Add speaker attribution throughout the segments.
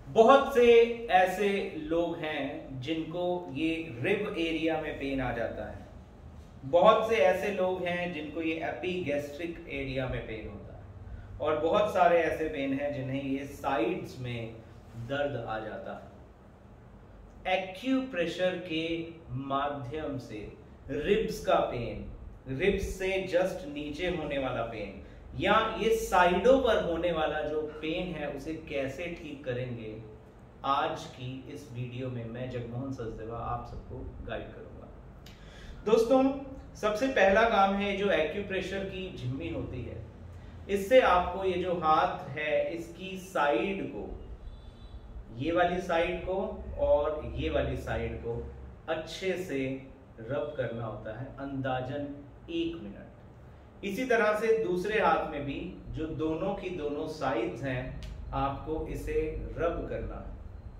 Speaker 1: बहुत से ऐसे लोग हैं जिनको ये रिब एरिया में पेन आ जाता है। बहुत से ऐसे लोग हैं जिनको ये एपीगैस्ट्रिक एरिया में पेन होता है और बहुत सारे ऐसे पेन हैं जिन्हें ये साइड्स में दर्द आ जाता है। एक्यूप्रेशर के माध्यम से रिब्स का पेन, रिब्स से जस्ट नीचे होने वाला पेन या ये साइडों पर होने वाला जो पेन है उसे कैसे ठीक करेंगे, आज की इस वीडियो में मैं जगमोहन सचदेवा आप सबको गाइड करूंगा। दोस्तों, सबसे पहला काम है जो एक्यूप्रेशर की झिम्मी होती है, इससे आपको ये जो हाथ है इसकी साइड को, ये वाली साइड को और ये वाली साइड को अच्छे से रब करना होता है, अंदाजन 1 मिनट। इसी तरह से दूसरे हाथ में भी जो दोनों की दोनों साइड्स हैं आपको इसे रब करना है।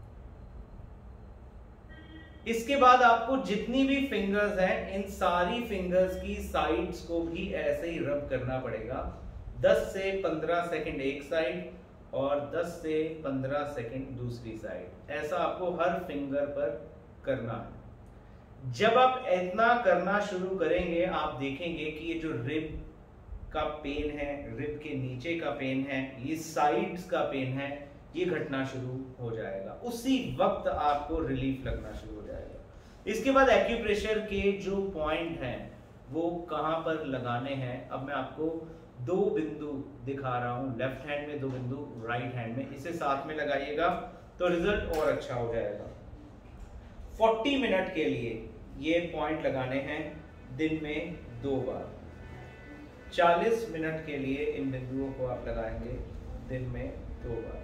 Speaker 1: इसके बाद आपको जितनी भी फिंगर्स हैं इन सारी फिंगर्स की साइड्स को भी ऐसे ही रब करना पड़ेगा। 10 से 15 सेकंड एक साइड और 10 से 15 सेकंड दूसरी साइड, ऐसा आपको हर फिंगर पर करना है। जब आप इतना करना शुरू करेंगे आप देखेंगे कि ये जो रिब का पेन है, रिब के नीचे का पेन है, ये साइड्स का पेन है, ये घटना शुरू हो जाएगा। उसी वक्त आपको रिलीफ लगना शुरू हो जाएगा। इसके बाद एक्यूप्रेशर के जो पॉइंट हैं वो कहां पर लगाने हैं, अब मैं आपको 2 बिंदु दिखा रहा हूं, लेफ्ट हैंड में 2 बिंदु, राइट हैंड में, इसे साथ में लगाइएगा तो रिजल्ट और अच्छा हो जाएगा। 40 मिनट के लिए ये पॉइंट लगाने हैं दिन में 2 बार। 40 मिनट के लिए इन बिंदुओं को आप लगाएंगे दिन में 2 बार।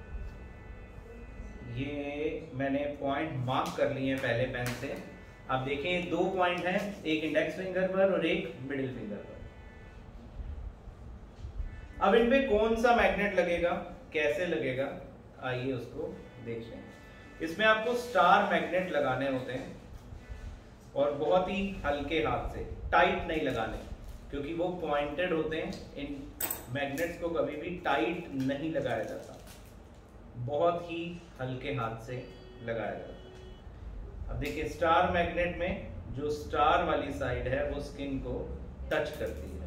Speaker 1: ये मैंने पॉइंट मार्क कर लिए हैं पहले पेन से। आप देखें 2 पॉइंट हैं, एक इंडेक्स फिंगर पर और एक मिडिल फिंगर पर। अब इन पे कौन सा मैग्नेट लगेगा, कैसे लगेगा, आइए उसको देखते हैं। इसमें आपको स्टार मैग्नेट लगाने होते हैं और बहुत ही हल्के हाथ से, टाइट नहीं लगाने, क्योंकि वो पॉइंटेड होते हैं। इन मैग्नेट्स को कभी भी टाइट नहीं लगाया जाता, बहुत ही हल्के हाथ से लगाया जाता है। अब देखिए स्टार मैग्नेट में जो स्टार वाली साइड है वो स्किन को टच करती है।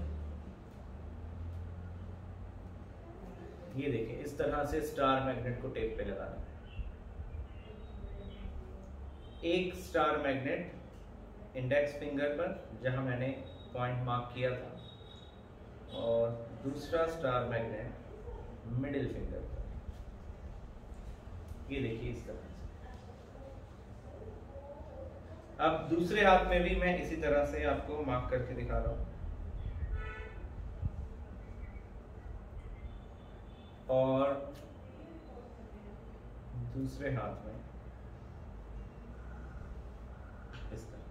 Speaker 1: ये देखिए इस तरह से स्टार मैग्नेट को टेप पे लगाना है। एक स्टार मैग्नेट इंडेक्स फिंगर पर जहां मैंने पॉइंट मार्क किया था और दूसरा स्टार मैग्नेट मिडिल फिंगर पर। ये देखिए इस तरह से। अब दूसरे हाथ में भी मैं इसी तरह से आपको मार्क करके दिखा रहा हूं और दूसरे हाथ में इस तरह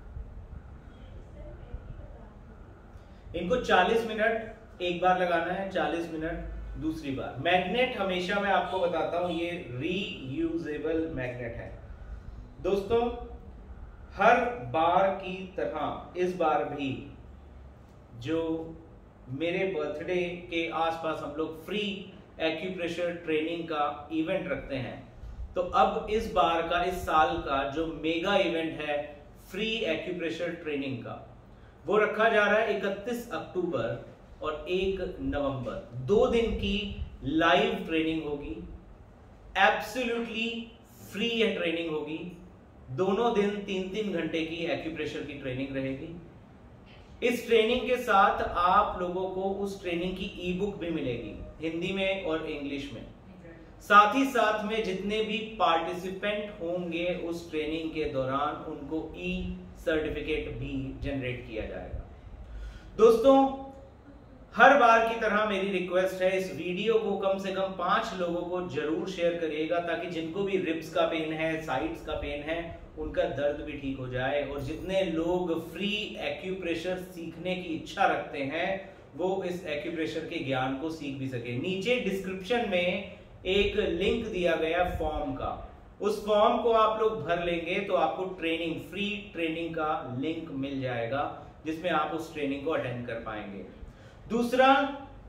Speaker 1: से। इनको 40 मिनट एक बार लगाना है, 40 मिनट दूसरी बार। मैग्नेट हमेशा मैं आपको बताता हूं ये रीयूजेबल मैग्नेट है। दोस्तों, हर बार की तरह इस बार भी जो मेरे बर्थडे के आसपास हम लोग फ्री एक्यूप्रेशर ट्रेनिंग का इवेंट रखते हैं, तो अब इस बार का, इस साल का जो मेगा इवेंट है फ्री एक्यूप्रेशर ट्रेनिंग का, वो रखा जा रहा है 31 अक्टूबर और 1 नवंबर। 2 दिन की लाइव ट्रेनिंग होगी, एब्सोल्युटली फ्री ट्रेनिंग होगी। दोनों दिन 3-3 घंटे की एक्यूप्रेशर की ट्रेनिंग रहेगी। इस ट्रेनिंग के साथ आप लोगों को उस ट्रेनिंग की ई बुक भी मिलेगी, हिंदी में और इंग्लिश में। साथ ही साथ में जितने भी पार्टिसिपेंट होंगे उस ट्रेनिंग के दौरान उनको ई सर्टिफिकेट भी जनरेट किया जाएगा। दोस्तों, हर बार की तरह मेरी रिक्वेस्ट है, इस वीडियो को कम से कम 5 लोगों को जरूर शेयर करिएगा, ताकि जिनको भी रिब्स का पेन है, साइड्स का पेन है, उनका दर्द भी ठीक हो जाए। और जितने लोग फ्री एक्यूप्रेशर सीखने की इच्छा रखते हैं वो इस एक्यूप्रेशर के ज्ञान को सीख भी सके। नीचे डिस्क्रिप्शन में एक लिंक दिया गया फॉर्म का, उस फॉर्म को आप लोग भर लेंगे तो आपको ट्रेनिंग, फ्री ट्रेनिंग का लिंक मिल जाएगा, जिसमें आप उस ट्रेनिंग को अटेंड कर पाएंगे। दूसरा,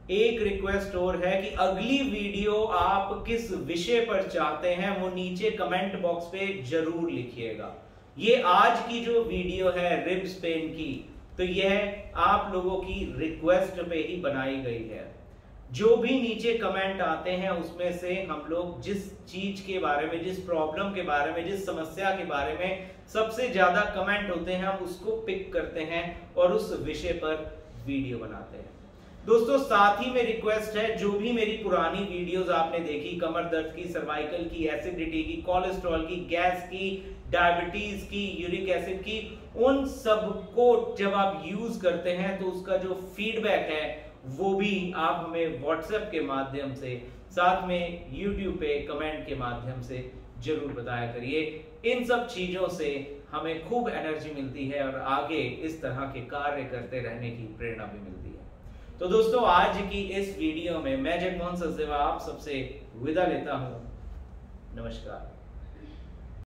Speaker 1: एक रिक्वेस्ट और है कि अगली वीडियो आप किस विषय पर चाहते हैं वो नीचे कमेंट बॉक्स पे जरूर लिखिएगा। ये आज की जो वीडियो है रिब्स पेन की, तो यह आप लोगों की रिक्वेस्ट पे ही बनाई गई है। जो भी नीचे कमेंट आते हैं उसमें से हम लोग जिस चीज के बारे में, जिस प्रॉब्लम के बारे में, जिस समस्या के बारे में सबसे ज्यादा कमेंट होते हैं, हम उसको पिक करते हैं और उस विषय पर वीडियो बनाते हैं। दोस्तों साथ ही में रिक्वेस्ट है, जो भी मेरी पुरानी वीडियोस आपने देखी, कमर दर्द की, सर्वाइकल की, एसिडिटी की, कोलेस्ट्रॉल की, गैस की, डायबिटीज की, यूरिक एसिड की, उन सब को जब आप यूज करते हैं तो उसका जो फीडबैक है वो भी आप हमें व्हाट्सएप के माध्यम से, साथ में यूट्यूब पे कमेंट के माध्यम से जरूर बताया करिए। इन सब चीजों से हमें खूब एनर्जी मिलती है और आगे इस तरह के कार्य करते रहने की प्रेरणा भी मिलती है। तो दोस्तों आज की इस वीडियो में मैं जगमोहन सचदेवा आप सबसे विदा लेता हूं। नमस्कार।